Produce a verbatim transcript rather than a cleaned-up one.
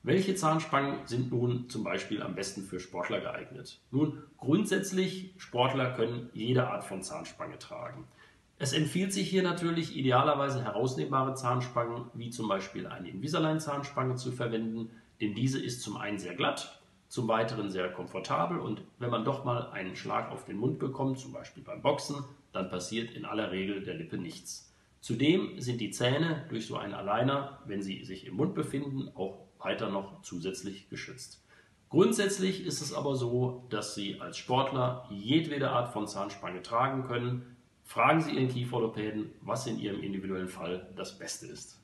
Welche Zahnspangen sind nun zum Beispiel am besten für Sportler geeignet? Nun, grundsätzlich, Sportler können jede Art von Zahnspange tragen. Es empfiehlt sich hier natürlich idealerweise herausnehmbare Zahnspangen, wie zum Beispiel eine Invisalign-Zahnspange zu verwenden, denn diese ist zum einen sehr glatt, zum weiteren sehr komfortabel und wenn man doch mal einen Schlag auf den Mund bekommt, zum Beispiel beim Boxen, dann passiert in aller Regel der Lippe nichts. Zudem sind die Zähne durch so einen Aligner, wenn sie sich im Mund befinden, auch weiter noch zusätzlich geschützt. Grundsätzlich ist es aber so, dass Sie als Sportler jedwede Art von Zahnspange tragen können. Fragen Sie Ihren Kieferorthopäden, was in Ihrem individuellen Fall das Beste ist.